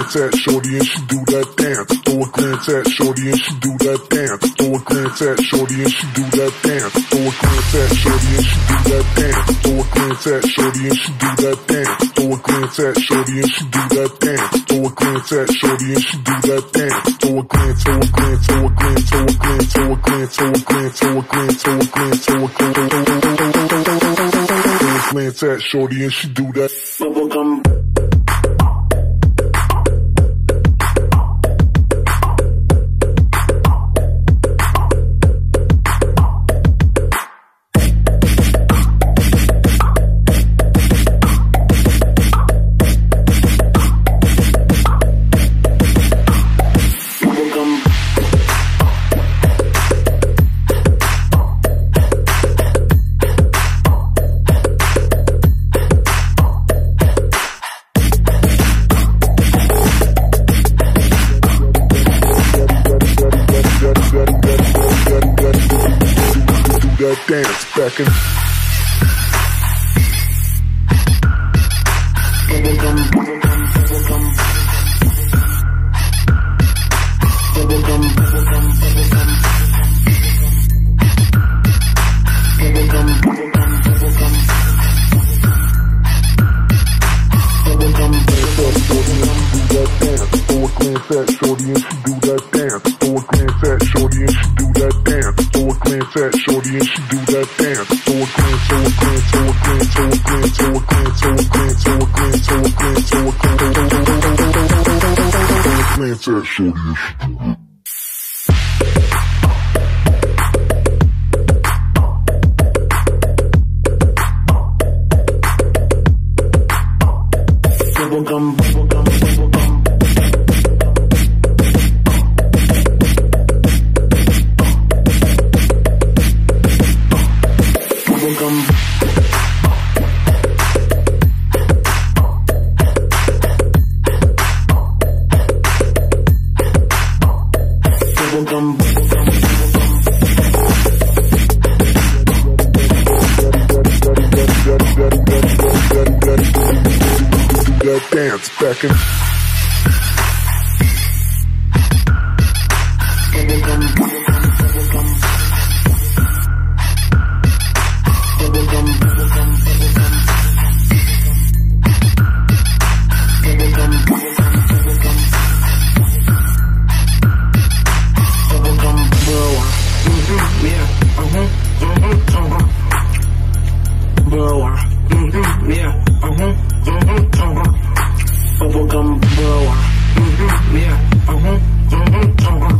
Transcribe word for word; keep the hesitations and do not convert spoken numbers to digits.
glance at shorty and she do that dance. Throw a glance at shorty and she do that dance. Throw a glance at shorty and she do that dance. Throw a glance at shorty and she do that dance. Throw a glance at shorty and she do that dance. Throw a glance at shorty and she do that dance. Throw a glance at shorty and she do that dance. Throw a glance, throw a glance, throw a glance, throw a glance, throw a glance, throw a glance, throw a glance, throw a glance, throw a glance, glance at shorty and she do that bubblegum. Dance back and bubblegum, bubblegum, bubblegum, bubblegum, bubblegum, bubblegum, bubblegum, bubblegum, bubblegum, bubblegum, shorty and she do that dance. Throw a glance at shorty and she do that dance. Throw a glance at shorty and she do that dance. Throw a glance, throw a glance, throw a glance, throw a glance, throw a glance, throw a glance, throw a glance, throw a glance, throw a glance, throw a glance at shorty and she do that. Bubblegum, bubblegum, bubblegum. Bubblegum. Bubblegum, bubblegum, that dance back and bubblegum, bubblegum, bubblegum, bubblegum, bubblegum, bubblegum, bubblegum, bubblegum, bubblegum, bubblegum, blower, mhm, yeah, uh-huh, uh-huh, uh-huh, blower, mhm, yeah, uh-huh, uh-huh, uh-huh. Bubblegum blower, mm-hmm, yeah, uh-huh, uh-huh, uh-huh.